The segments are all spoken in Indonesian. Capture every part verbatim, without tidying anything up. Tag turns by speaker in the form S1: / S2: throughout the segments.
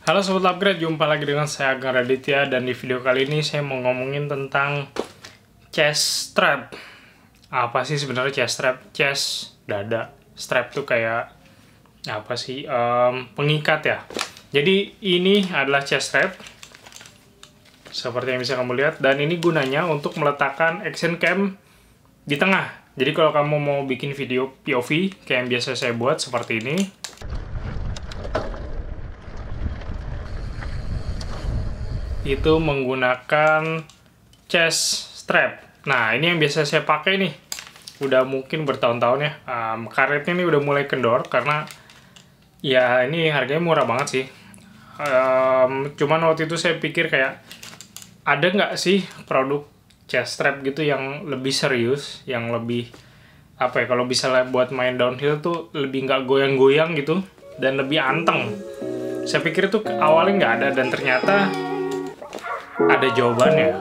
S1: Halo Sobat Upgrade, jumpa lagi dengan saya Agang Raditya, dan di video kali ini saya mau ngomongin tentang chest strap. Apa sih sebenarnya chest strap? Chest, dada. Strap tuh kayak apa sih? Um, pengikat ya. Jadi ini adalah chest strap seperti yang bisa kamu lihat, dan ini gunanya untuk meletakkan action cam di tengah. Jadi kalau kamu mau bikin video P O V kayak yang biasa saya buat seperti ini, itu menggunakan chest strap. Nah, ini yang biasa saya pakai nih. Udah mungkin bertahun-tahun ya. Um, karetnya ini udah mulai kendor karena ya ini harganya murah banget sih. Um, cuman waktu itu saya pikir kayak ada nggak sih produk chest strap gitu yang lebih serius, yang lebih apa ya, kalau bisa buat main downhill tuh lebih nggak goyang-goyang gitu dan lebih anteng. Saya pikir itu awalnya nggak ada, dan ternyata ada jawabannya.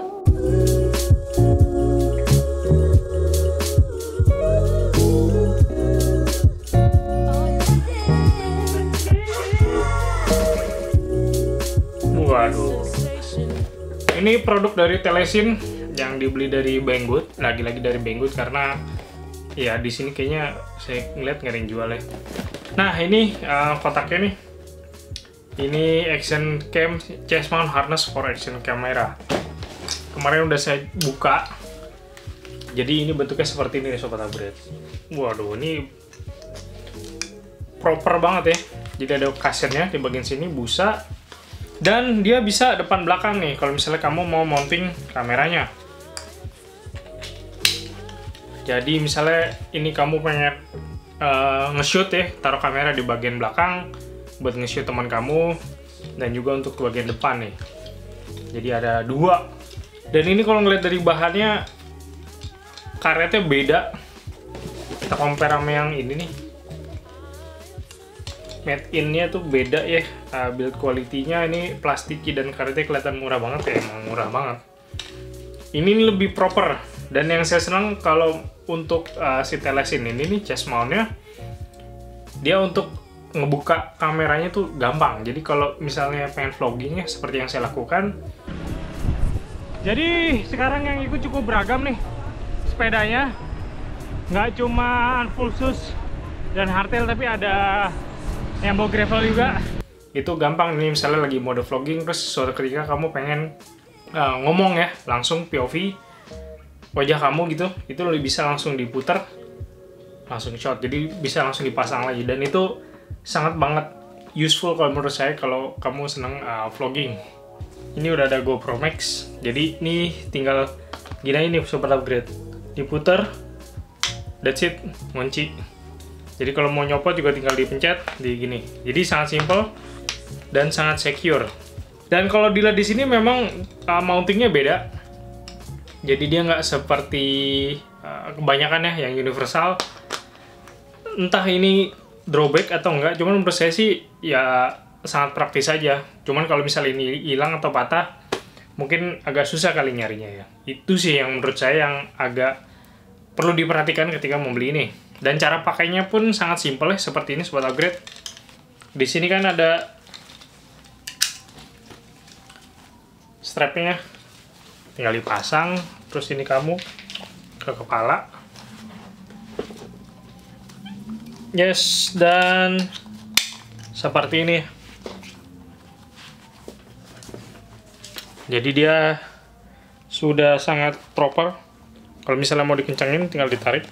S1: Waduh. Ini produk dari Telesin yang dibeli dari Banggood, lagi-lagi dari Banggood karena ya di sini kayaknya saya ngeliat nggak ada yang jual ya. Nah, ini uh, kotaknya nih. Ini action cam chest mount harness for action camera. Kemarin udah saya buka. Jadi ini bentuknya seperti ini nih Sobat Upgrade. Waduh, ini proper banget ya. Jadi ada kasetnya di bagian sini, busa. Dan dia bisa depan belakang nih kalau misalnya kamu mau mounting kameranya. Jadi misalnya ini kamu pengen uh, nge-shoot ya, taruh kamera di bagian belakang buat nge-shoot teman kamu, dan juga untuk bagian depan nih. Jadi ada dua. Dan ini kalau ngeliat dari bahannya, karetnya beda. Kita compare sama yang ini nih. Made in-nya tuh beda ya. Uh, build quality-nya ini plastiki dan karetnya kelihatan murah banget ya, emang murah banget. Ini lebih proper. Dan yang saya senang kalau untuk uh, si Telesin ini nih, chest mount-nya, dia untuk ngebuka kameranya tuh gampang. Jadi kalau misalnya pengen vlogging ya seperti yang saya lakukan. Jadi sekarang yang ikut cukup beragam nih sepedanya. Nggak cuma full sus dan hardtail, tapi ada yang bawa gravel juga. Itu gampang nih, misalnya lagi mode vlogging, terus suatu ketika kamu pengen uh, ngomong ya, langsung P O V wajah kamu gitu, itu lebih bisa langsung diputar, langsung shot, jadi bisa langsung dipasang lagi. Dan itu sangat banget useful kalau menurut saya kalau kamu seneng uh, vlogging. Ini udah ada GoPro Max, jadi ini tinggal gini ini Sobat Upgrade, diputer, that's it, ngunci. Jadi kalau mau nyopot juga tinggal dipencet di gini. Jadi sangat simple dan sangat secure. Dan kalau dilihat di sini memang uh, mountingnya beda. Jadi dia nggak seperti uh, kebanyakan ya yang universal. Entah ini drawback atau enggak, cuman menurut saya sih ya sangat praktis saja. Cuman kalau misalnya ini hilang atau patah, mungkin agak susah kali nyarinya ya. Itu sih yang menurut saya yang agak perlu diperhatikan ketika membeli ini. Dan cara pakainya pun sangat simpel ya, seperti ini Sobat Upgrade. Di sini kan ada strapnya, tinggal dipasang. Terus ini kamu ke kepala. Yes, dan seperti ini. Jadi dia sudah sangat proper. Kalau misalnya mau dikencangin, tinggal ditarik.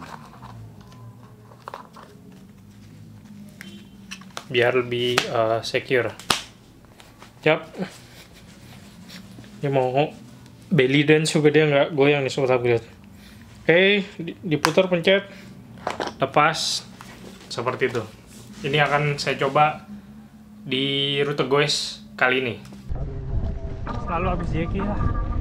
S1: Biar lebih uh, secure. Yap. Ini mau belly dance juga dia nggak goyang nih Sobat Upgrade. Oke, diputar, pencet, lepas. Seperti itu. Ini akan saya coba di rute goes kali ini. Selalu habis jeki ya.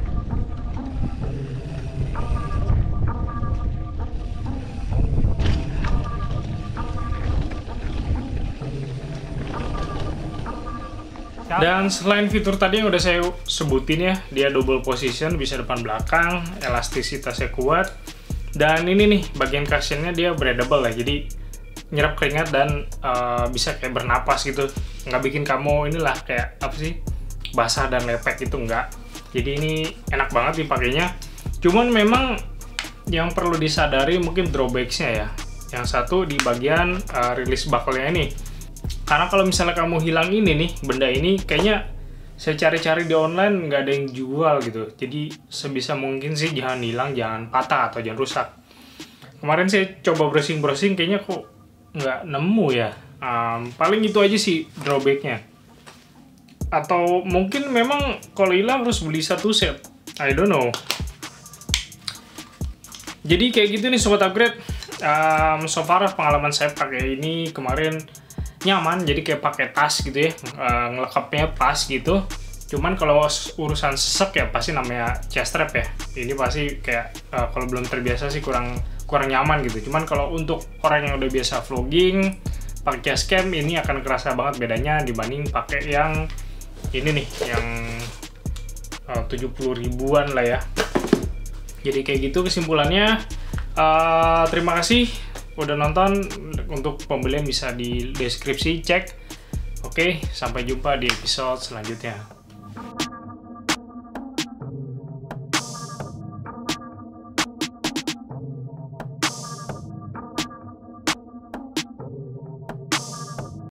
S1: Dan selain fitur tadi yang udah saya sebutin ya, dia double position, bisa depan belakang, elastisitasnya kuat. Dan ini nih, bagian cushionnya dia breathable lah, jadi nyerap keringat dan uh, bisa kayak bernapas gitu, nggak bikin kamu inilah kayak apa sih, basah dan lepek itu enggak. Jadi ini enak banget dipakainya. Cuman memang yang perlu disadari mungkin drawbacksnya ya. Yang satu di bagian uh, release buckle-nya ini. Karena kalau misalnya kamu hilang ini nih, benda ini kayaknya saya cari-cari di online nggak ada yang jual gitu. Jadi sebisa mungkin sih jangan hilang, jangan patah atau jangan rusak. Kemarin saya coba browsing-browsing kayaknya kok nggak nemu ya. Um, paling itu aja sih drawbacknya. Atau mungkin memang kalau hilang harus beli satu set, I don't know. Jadi kayak gitu nih Sobat Upgrade. um, So far pengalaman saya pakai ini kemarin nyaman, jadi kayak pakai tas gitu ya, uh, ngelekapnya pas gitu. Cuman kalau urusan sesek ya pasti namanya chest strap ya, ini pasti kayak uh, kalau belum terbiasa sih kurang kurang nyaman gitu. Cuman kalau untuk orang yang udah biasa vlogging pakai chest cam, ini akan kerasa banget bedanya dibanding pakai yang ini nih, yang uh, tujuh puluh ribuan lah ya. Jadi kayak gitu kesimpulannya. Uh, terima kasih udah nonton. Untuk pembelian bisa di deskripsi, cek. Oke, sampai jumpa di episode selanjutnya.